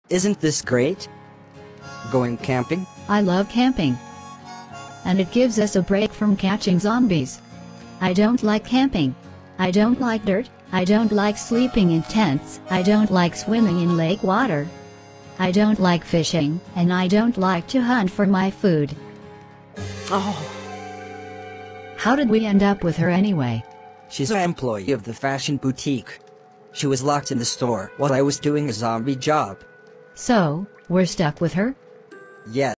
Isn't this great? Going camping? I love camping. And it gives us a break from catching zombies. I don't like camping. I don't like dirt. I don't like sleeping in tents. I don't like swimming in lake water. I don't like fishing, and I don't like to hunt for my food. Oh. How did we end up with her anyway? She's an employee of the fashion boutique. She was locked in the store while I was doing a zombie job. So, we're stuck with her? Yes.